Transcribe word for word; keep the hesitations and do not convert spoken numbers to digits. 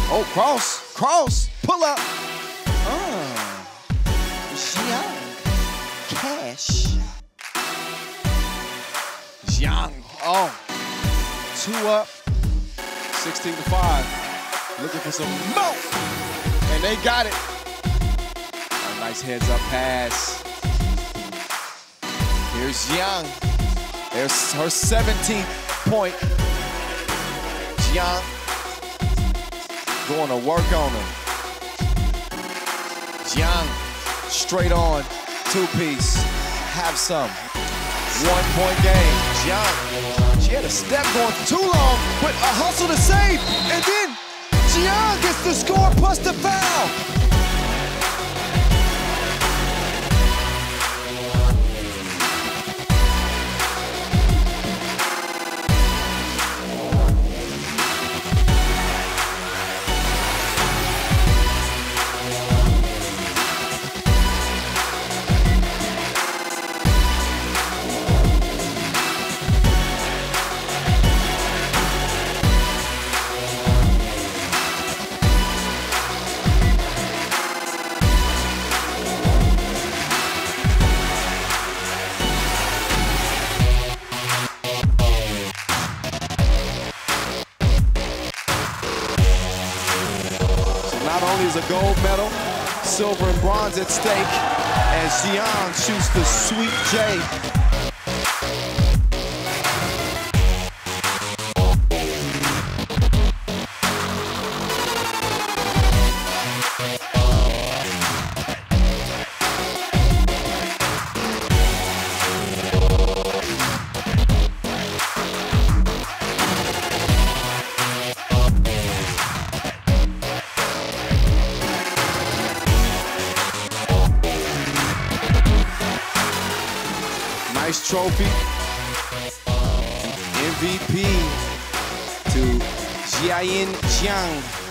Oh, cross, cross, pull up. Uh, Jiang, Cash. Jiang, oh, two up, sixteen to five. Looking for some more, and they got it. A nice heads up pass. Here's Jiang. There's her seventeenth point. Jiang going to work on her. Jiang, straight on, two-piece. Have some. One-point game. Jiang, she had a step going too long, but a hustle to save. And then Jiang gets the score plus the foul. Not only is a gold medal, silver and bronze at stake, as Jiang shoots the sweet J. Nice trophy. M V P to Jiayin Jiang.